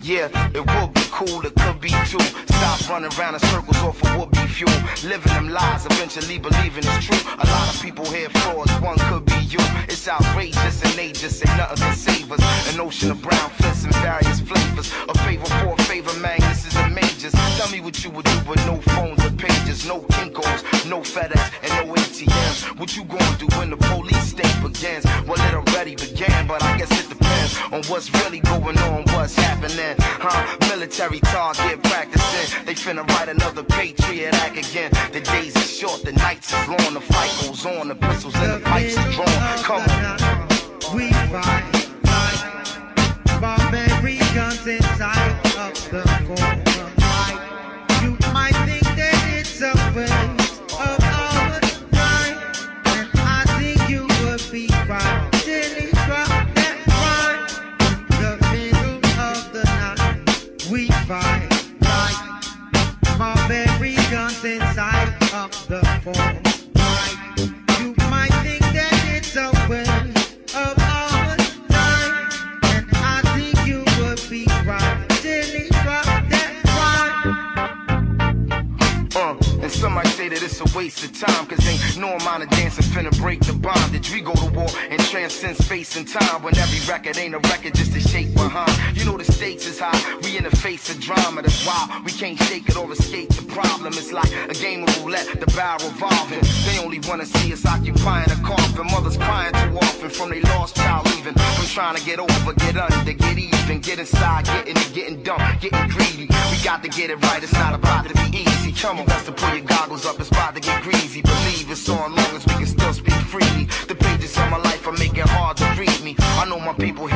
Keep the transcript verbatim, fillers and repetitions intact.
Yeah, it would be cool, it could be too. Stop running around in circles off of would be fuel. Living them lies, eventually believing it's true. A lot of people here frauds, one could be you. It's outrageous and they just say nothing can save us. An ocean of brown fists in various flavors. A favor for a favor, Magnuses and majors. Tell me what you would do with no phones or pages, no Kinkos, no FedEx, and no A T Ms. What you gonna do when the police state begins? Well, it already began, but I guess it depends on what's really going on, what's happening. Huh? Military target practicing. They finna write another Patriot Act again. The days are short, the nights is long, the fight goes on, the pistols and the pipes are drawn. Come on. We fight, fight, barbarians inside of the forum fight. You might think that it's a waste of our time, and I think you would be right till you drop that crime. In the middle of the night, we fight, fight, barbarians inside of the forum fight. You might think that it's a waste of our time, and I think you would be right till you drop that crime. Uh, and some might say that it's a waste of time, cause ain't no amount of dancing finna break the bondage. We go to war and transcend space and time, when every record ain't a record just to shake behind. You know the stakes is high, we in the face of drama, that's why we can't shake it or escape the problem. It's like a game of roulette, the barrel revolving. They only wanna see us occupying a coffin. Mothers crying too often from they lost child leaving. From trying to get over, get under, get even, get inside, getting it, getting dumped, getting greedy. We got to get it right, it's not about to be easy. Come on, best to pull your goggles up, it's about to get greasy. Believe it's on long as we can still speak freely. The pages of my life are making hard to read me. I know my people